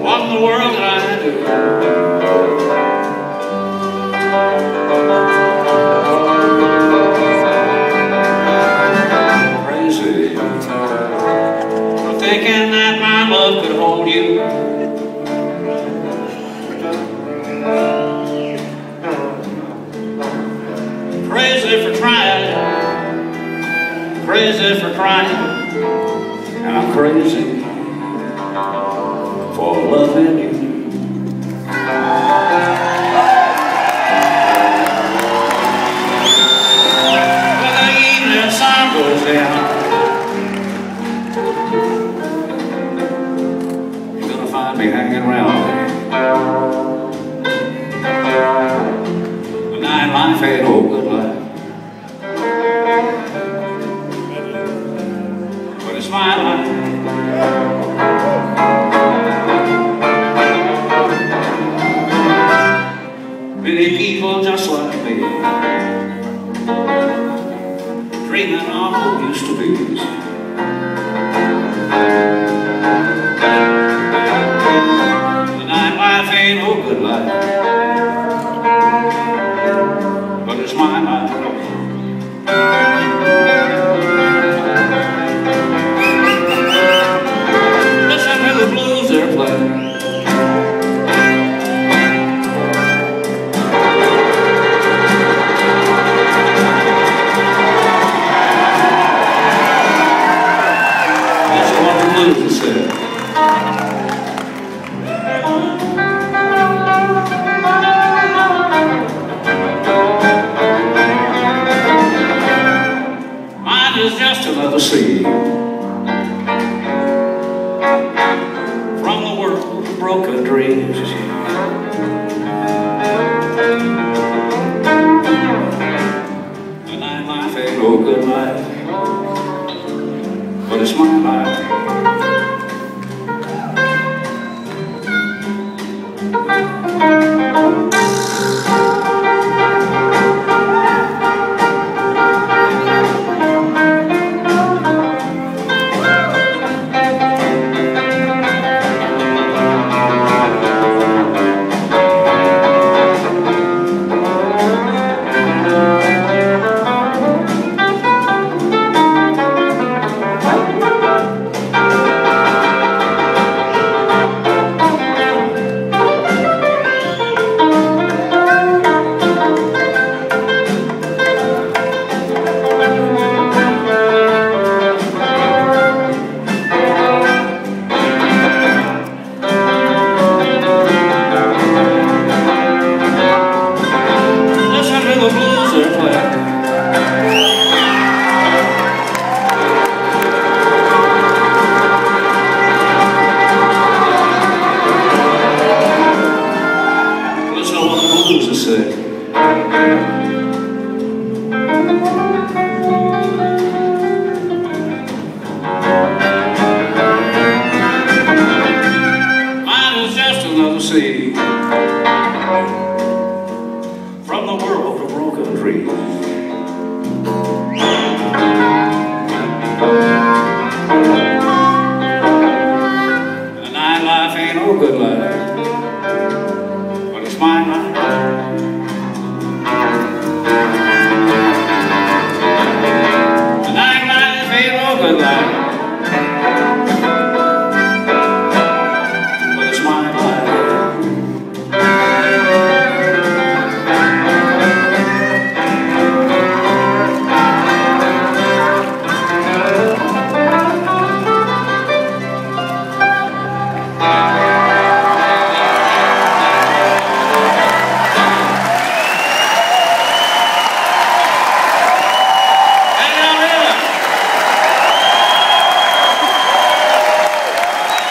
what in the world did I do? Crazy for thinking that my love could hold you. Crazy for trying, crazy for crying, and I'm crazy for loving you. When the evening sun goes down, you're gonna find me hanging around. The nightlife ain't no good life, but it's my life. Many people just like me, dreaming of what used to be. The nightlife ain't no good life, but it's my life. Listen to the blues they're playing. Mine is just another sea from the world of broken dreams. The nightlife ain't no good life, but it's my life. Mine is just another sea from the world of broken dreams. The nightlife ain't no good life,